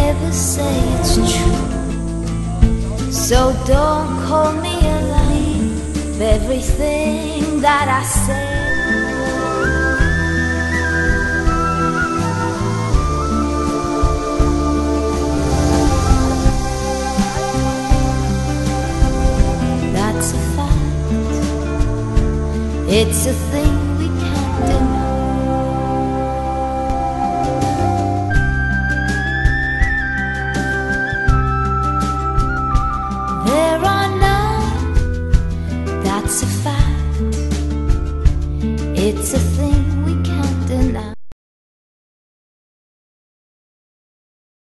never say it's true. So don't call me a lie for everything that I say. That's a fact. It's a thing